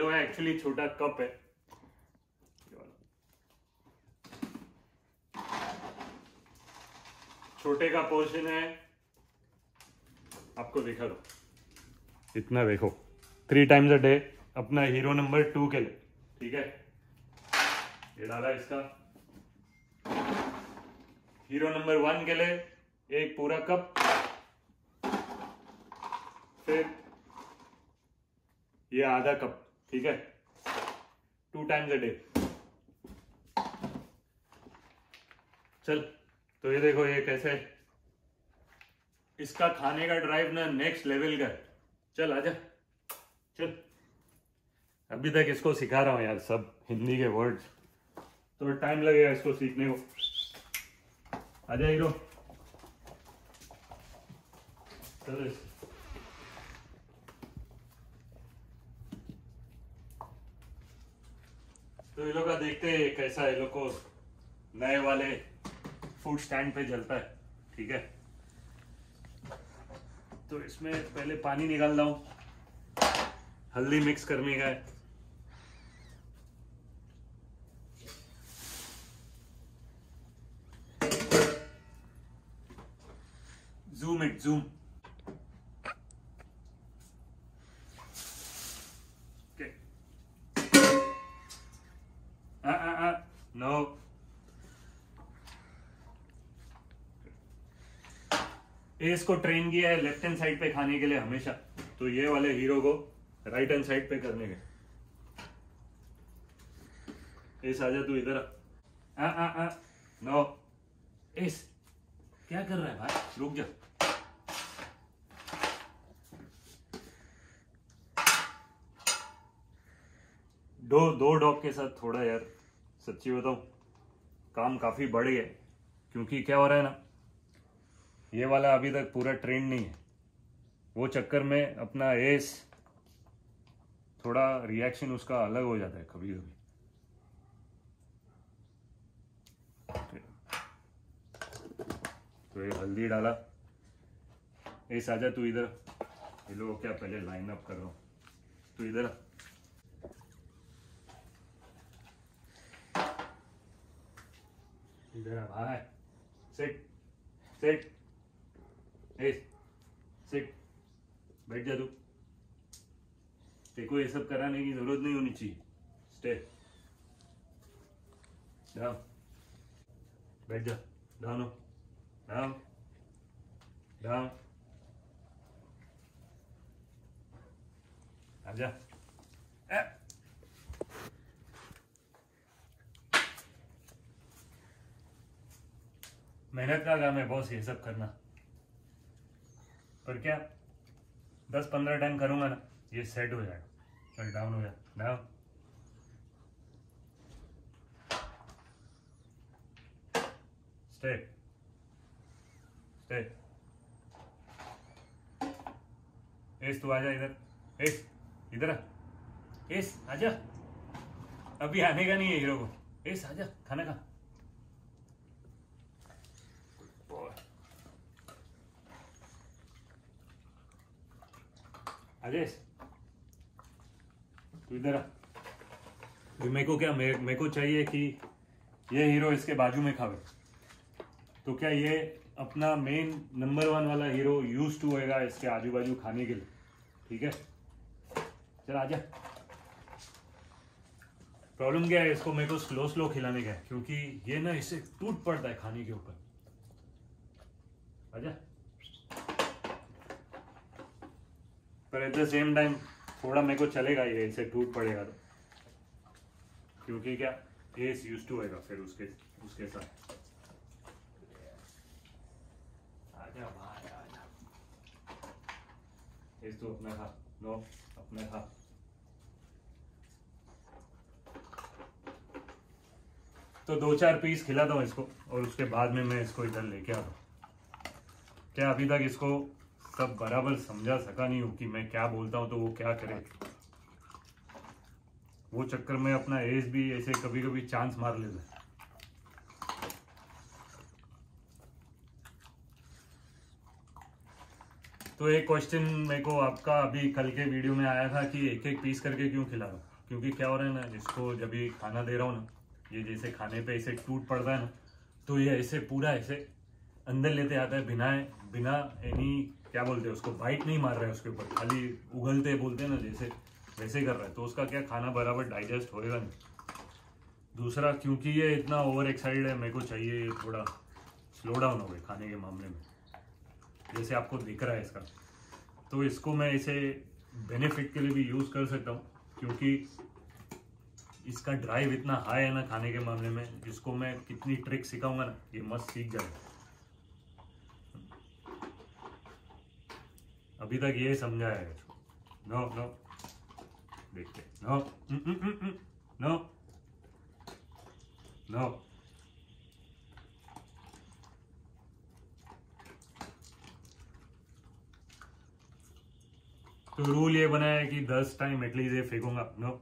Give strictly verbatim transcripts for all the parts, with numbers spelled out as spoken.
Yellow है, actually छोटा cup है। छोटे का पोर्शन है, आपको दिखा दो, इतना देखो, थ्री टाइम्स अ डे अपना हीरो नंबर टू के लिए, ठीक है। ये डाला इसका। हीरो नंबर वन के लिए एक पूरा कप, फिर ये आधा कप, ठीक है, टू टाइम्स अ डे। चल, तो ये देखो ये कैसे, इसका खाने का ड्राइव ना नेक्स्ट लेवल का है। चल आजा, चल। अभी तक इसको सिखा रहा हूँ यार सब हिंदी के वर्ड्स, तो टाइम लगेगा इसको सीखने को। आजा हीरो, चल। तो ये लोग का देखते हैं कैसा ये लोग को नए वाले फूड स्टैंड पे जलता है, ठीक है। तो इसमें पहले पानी निकाल रहा हूँ, हल्दी मिक्स करने का है। Zoom it, zoom. ओके, आ आ आ नो। इसको ट्रेन किया है लेफ्ट हैंड साइड पे खाने के लिए हमेशा, तो ये वाले हीरो को राइट हैंड साइड पे करने के। इस आजा तू इधर आ आ आ नो। इस क्या कर रहा है भाई, रुक जा। दो दो डॉग के साथ थोड़ा यार सच्ची बताऊं काम काफी बढ़ गया, क्योंकि क्या हो रहा है ना, ये वाला अभी तक पूरा ट्रेंड नहीं है। वो चक्कर में अपना एस थोड़ा रिएक्शन उसका अलग हो जाता है कभी कभी। तो ये हल्दी डाला। एस आजा तू इधर, ये लोग क्या पहले लाइन अप कर रहा हूँ, तू इधर। इधर आ भाई, सिट सिट, एस सिट, बैठ जा तू। देखो ये सब कराने की जरूरत नहीं होनी चाहिए। स्टे डाउन, बैठ जा, डाउन हो, डाउन डाउन, आजा। मेहनत का काम है बॉस ये सब करना, पर क्या दस पंद्रह टाइम करूंगा ना ये सेट हो जाएगा। चल डाउन हो जा, डाउन। Stay stay. एस तू आजा इधर, एस इधर आ, एस आजा। अभी आने का नहीं है हीरो को। एस आजा, खाना खा। आजेश तू इधर आ। मेरे को क्या मेरे, मेरे को चाहिए कि ये हीरो इसके बाजू में खावे, तो क्या ये अपना मेन नंबर वन वाला हीरो यूज टू होएगा इसके आजू बाजू खाने के लिए, ठीक है। चल आजा। प्रॉब्लम क्या है, इसको मेरे को स्लो स्लो खिलाने का है, क्योंकि ये ना इससे टूट पड़ता है खाने के ऊपर। आजा। पर एट द सेम टाइम थोड़ा मेरे को चलेगा ये इससे टूट पड़ेगा तो, क्योंकि क्या एस यूज टू होएगा फिर उसके उसके साथ। आजा भाई आजा। एस तू अपना खा, नो अपना खा। तो दो चार पीस खिलाता हूँ इसको, और उसके बाद में मैं इसको इधर लेके आता हूँ। क्या अभी तक इसको सब बराबर समझा सका नहीं हूँ कि मैं क्या बोलता हूँ तो वो क्या करे। वो चक्कर में अपना एज भी ऐसे कभी कभी चांस मार लेता है। तो एक क्वेश्चन मेरे को आपका अभी कल के वीडियो में आया था कि एक एक पीस करके क्यों खिला रहा हूँ। क्योंकि क्या हो रहा है ना, इसको जब भी खाना दे रहा हूँ ना, ये जैसे खाने पे ऐसे टूट पड़ता है ना, तो ये ऐसे पूरा ऐसे अंदर लेते आता है, बिना बिना एनी क्या बोलते हैं उसको, बाइट नहीं मार रहा है उसके ऊपर, खाली उगलते बोलते हैं ना जैसे, वैसे कर रहा है। तो उसका क्या खाना बराबर डाइजेस्ट होएगा नहीं। दूसरा, क्योंकि ये इतना ओवर एक्साइटेड है, मेरे को चाहिए थोड़ा स्लो डाउन हो गए खाने के मामले में, जैसे आपको दिख रहा है इसका। तो इसको मैं इसे बेनिफिट के लिए भी यूज़ कर सकता हूँ, क्योंकि इसका ड्राइव इतना हाई है ना खाने के मामले में। इसको मैं कितनी ट्रिक सिखाऊंगा ना, ये मस्त सीख जाएगा। अभी तक ये समझा है इसको। नो नो देखते, नो नो नो। तो रूल ये बना है कि दस टाइम एटलीस्ट ये फेंकूंगा। नो,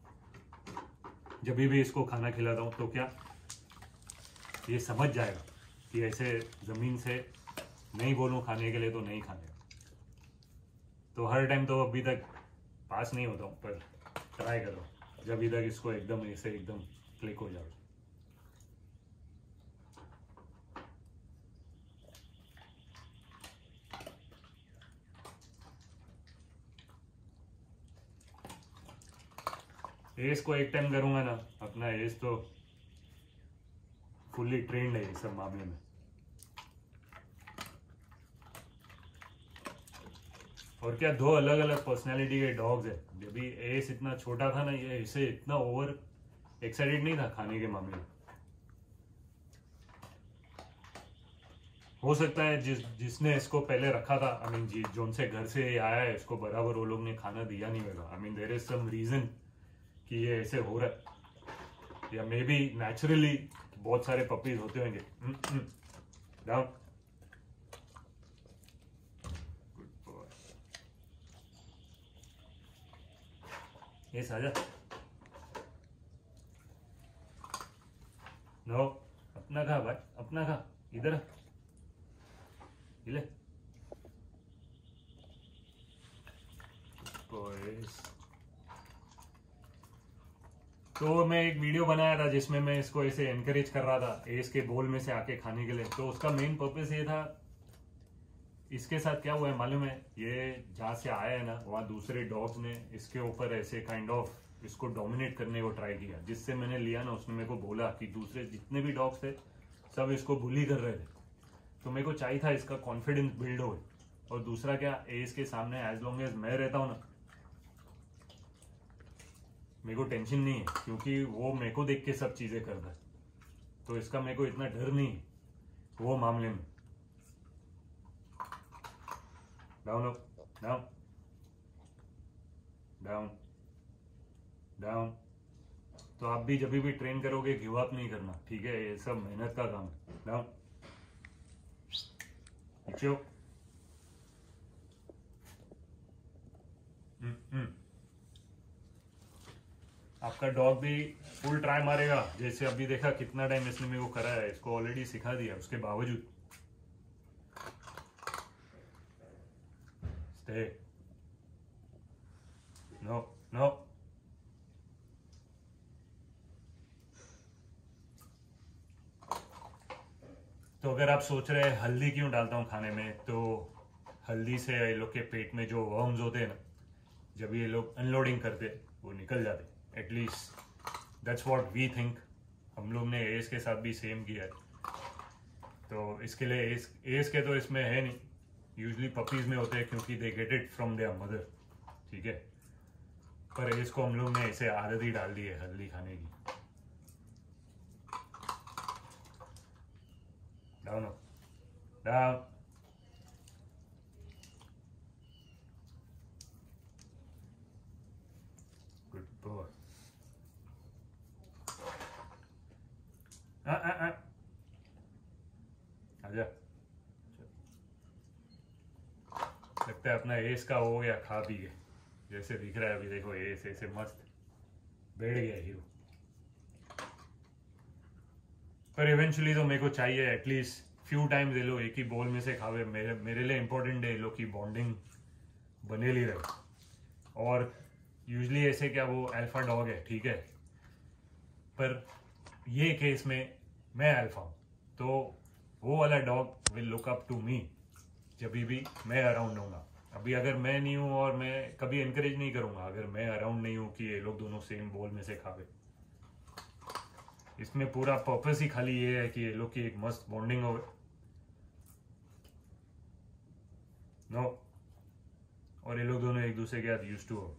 जब भी इसको खाना खिलाता हूँ तो क्या ये समझ जाएगा कि ऐसे ज़मीन से नहीं बोलूँ खाने के लिए तो नहीं खाने। तो हर टाइम तो अभी तक पास नहीं होता हूँ, पर ट्राई कर रहा हूँ जब भी तक इसको एकदम ऐसे एकदम क्लिक हो जाए। एस को एक टाइम करूंगा ना, अपना एस तो फुल्ली ट्रेंड है इस सब मामले में। और क्या दो अलग अलग पर्सनालिटी के डॉग्स है। जब भी एस इतना छोटा था ना, ये इसे इतना ओवर एक्साइटेड नहीं था खाने के मामले में। हो सकता है जिस जिसने इसको पहले रखा था, आई मीन जी जो उनसे घर से आया है, इसको बराबर वो लोग ने खाना दिया नहीं होगा। I mean there is some reason कि ये ऐसे हो रहा है, या मे बी नेचुरली बहुत सारे पपीज होते होंगे। डाउन, ये साजा। नो, अपना खा भाई, अपना खा, इधर ले। तो मैं एक वीडियो बनाया था जिसमें मैं इसको ऐसे एनकरेज कर रहा था एस के बोल में से आके खाने के लिए। तो उसका मेन पर्पस ये था, इसके साथ क्या हुआ है मालूम है, ये जहाँ से आया है ना, वहाँ दूसरे डॉग्स ने इसके ऊपर ऐसे काइंड ऑफ इसको डोमिनेट करने को ट्राई किया। जिससे मैंने लिया ना, उसने मेरे को बोला कि दूसरे जितने भी डॉग्स थे सब इसको बुली कर रहे थे। तो मेरे को चाहिए था इसका कॉन्फिडेंस बिल्ड हो। और दूसरा क्या, एस के सामने एज लॉन्ग एज मैं रहता हूँ ना, मेरे को टेंशन नहीं है, क्योंकि वो मेरे को देख के सब चीजें करता है। तो इसका मेरे को इतना डर नहीं है वो मामले में। Down down down down. तो आप भी जब भी ट्रेन करोगे गिव अप नहीं करना, ठीक है? ये सब मेहनत का काम है। डाउन, नीचे। आपका डॉग भी फुल ट्राई मारेगा, जैसे अभी देखा कितना टाइम इसने मेरे को करा है, इसको ऑलरेडी सिखा दिया। उसके बावजूद स्टे, नो नो। तो अगर आप सोच रहे हैं हल्दी क्यों डालता हूँ खाने में, तो हल्दी से ये लोग के पेट में जो वर्म्स होते हैं ना, जब ये लोग अनलोडिंग करते वो निकल जाते। At least that's what we think. हम लोग ने एस के साथ भी सेम किया है। तो इसके लिए एस एस के तो इसमें है नहीं, यूजली पपीज में होते हैं, क्योंकि they get it from their mother, ठीक है? पर एस को हम लोग ने ऐसे आदत ही डाल दी है हल्दी खाने की। Down down. Good boy. आजा। लगता है अपना एस का हो गया खा पी के, जैसे दिख रहा है अभी। देखो एस ऐसे मस्त बैठ गया हीरो। पर इवेंचुअली तो मेरे को चाहिए एटलीस्ट फ्यू टाइम्स ये लोग एक ही बॉल में से खावे। मेरे मेरे लिए इंपॉर्टेंट है ये लोग की बॉन्डिंग बने ली रहे। और यूजली ऐसे क्या वो अल्फा डॉग है, ठीक है, पर ये केस में मैं अल्फा हूँ, तो वो वाला dog will look up to me जब भी मैं अराउंड हूँगा। अभी अगर मैं नहीं हूँ, और मैं कभी इनकरेज नहीं करूँगा अगर मैं अराउंड नहीं हूँ कि ये लोग दोनों सेम बोल में से खावे। इसमें पूरा पर्पस ही खाली ये है कि ये लोग की एक मस्त बॉन्डिंग हो। नो और ये लोग दोनों एक दूसरे के साथ यूज्ड टू हो।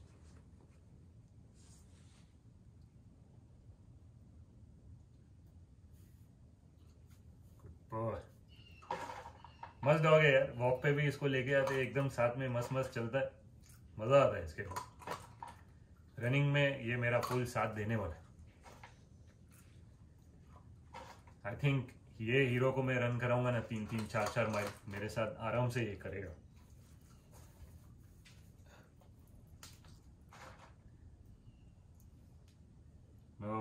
मस्त डॉग है यार, वॉक पे भी इसको लेके आते एकदम साथ में, मस्त मस्त चलता है, मजा आता है इसके साथ। रनिंग में ये मेरा फुल साथ देने वाला है। आई थिंक ये हीरो को मैं रन कराऊंगा ना तीन तीन चार चार माइल, मेरे साथ आराम से ये करेगा। No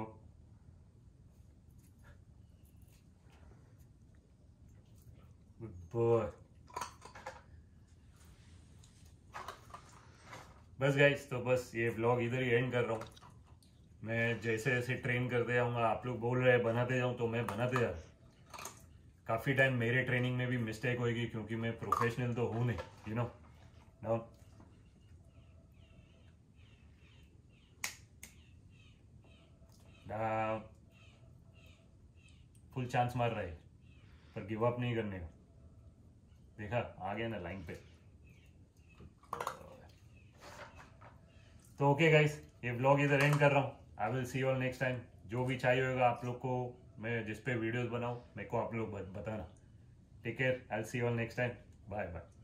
good boy. बस गाइस, तो बस ये व्लॉग इधर ही एंड कर रहा हूँ। मैं जैसे जैसे ट्रेन करते जाऊँगा, आप लोग बोल रहे हैं बनाते जाऊँ, तो मैं बनाते जा। काफ़ी टाइम मेरे ट्रेनिंग में भी मिस्टेक होगी क्योंकि मैं प्रोफेशनल तो हूँ नहीं, you know no full chance मार रहे पर गिव अप नहीं करने का। देखा आ गया ना लाइन पे। तो ओके गाइस, ये व्लॉग इधर एंड कर रहा हूँ। I will see you all next time. जो भी चाहिए होगा आप लोग को, मैं जिस पे वीडियोस बनाऊँ मेरे को आप लोग बताना। Take care, I will see you all next time. Bye bye.